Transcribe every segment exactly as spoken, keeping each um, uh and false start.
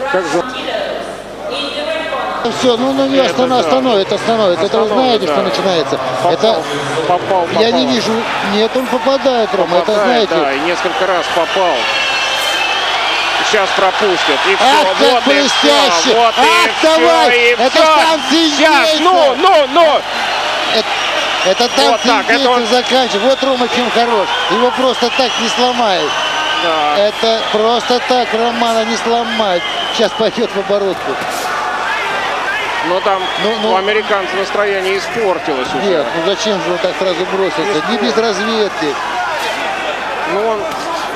Как же... Все, ну, ну не останов, остановит, остановит. Это вы знаете, да. Что начинается. Попал, это попал, попал. Я не вижу. Нет, он попадает, Рома. Попадает, это знаете. Да, и несколько раз попал. Сейчас пропустит. И все. Ах, вот как и все. Вот Ах, и давай! все. И это все. танцы Сейчас, ну, ну, ну. Это, это танцы вот так, это он... заканчивает. Вот Рома чем хорош. Его просто так не сломает. Да. Это просто так Романа не сломать. Сейчас пойдет в оборотку. Но там ну, ну, у американцев настроение испортилось уже. Нет, ну зачем же он так сразу бросился? Не без разведки. Ну он...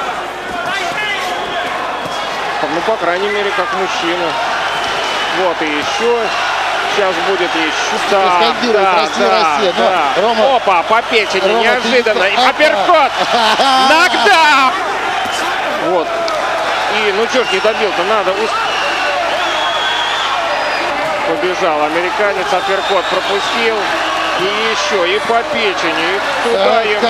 Ну, по крайней мере, как мужчина. Вот и еще. Сейчас будет еще. Да, да, Россия, да, Россия. Да. Но, Рома, Опа, по печени, Рома, неожиданно. Ты... Апперкот! Нокдаун! Вот. И, ну что ж, не добил-то, надо... Побежал американец, апперкот пропустил. И еще, и по печени, и туда им.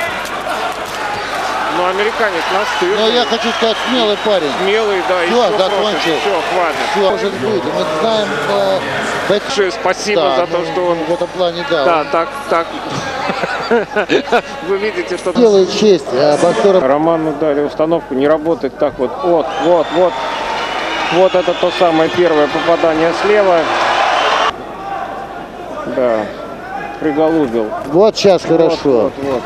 Но американец настырный. Но я хочу сказать, смелый парень. Смелый, да. Все, закончил. Все, хватит. Все, может быть. Мы знаем... Э, Большое спасибо да, за то, ну, что он... В этом плане, да. Да, так, так. Вы видите, что... Делает честь а, боксерам. Роману дали установку, не работать так вот. Вот, вот, вот. Вот это то самое первое попадание слева. Да, приголубил. Вот сейчас вот, хорошо. Вот, вот.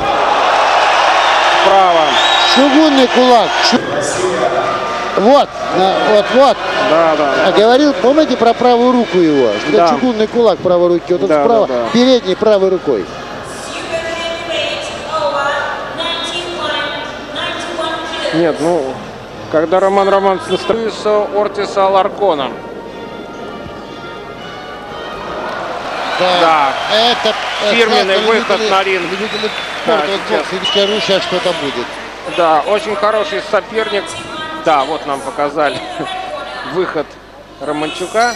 Справа. Чугунный кулак. Вот, вот, вот. Да, да. А говорил, помните про правую руку его? Что да. Чугунный кулак правой руки. Вот он да, справа, да, да. передней правой рукой. Нет, ну, когда Роман Романович настроился Ортиса Аларкона. Да, да. Это фирменный это, выход любители, на ринг. Любители да, спорта, вот, вот, скажу сейчас, что это будет. Да, очень хороший соперник. Да, вот нам показали выход Романчука.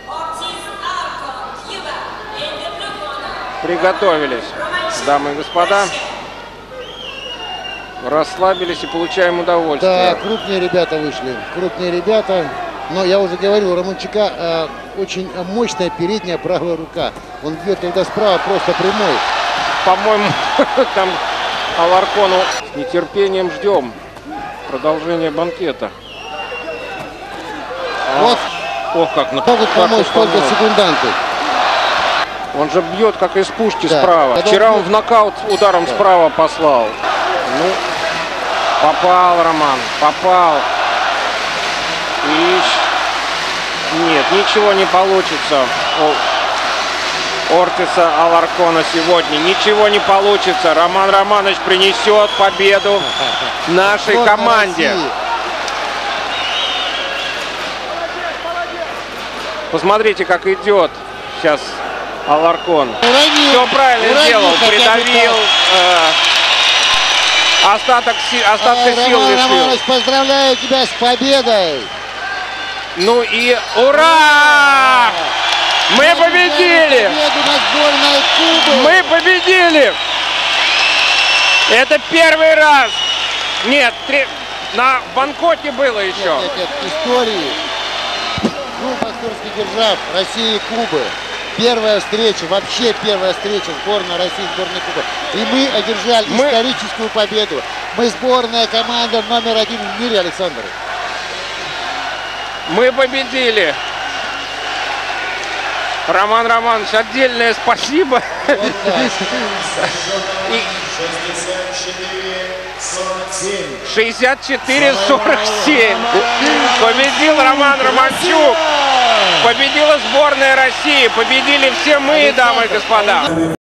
Приготовились, дамы и господа. Расслабились и получаем удовольствие. Да, крупные ребята вышли. Крупные ребята. Но я уже говорил, у Романчука э, очень мощная передняя правая рука. Он бьет тогда справа просто прямой. По-моему, там Аларкону с нетерпением ждем продолжения банкета. Вот. Ох, как на могут помочь только секунданты. Он же бьет как из пушки да. справа. Когда Вчера он, он в нокаут ударом да. справа послал. Ну, попал Роман, попал. И... Нет, ничего не получится у Ортиса Аларкона сегодня. Ничего не получится. Роман Романович принесет победу нашей вот команде. России. Посмотрите, как идет сейчас Аларкон. Уронил, Все правильно уронил, сделал. Придавил. Э, остаток, остатка а, сил Роман лишил. Романович, поздравляю тебя с победой. Ну и ура! Мы Я победили! Мы победили! Это первый раз! Нет, три... на Бангкоке было еще. Нет, нет, нет, истории. Ну, боксерских держав России и Кубы. Первая встреча, вообще первая встреча сборной России, сборной Кубы. И мы одержали мы... историческую победу. Мы сборная команда номер один в мире, Александр. Мы победили. Роман Романович, отдельное спасибо. Вот шестьдесят четыре сорок семь. Победил Роман Романчук. Победила сборная России. Победили все мы, дамы и господа.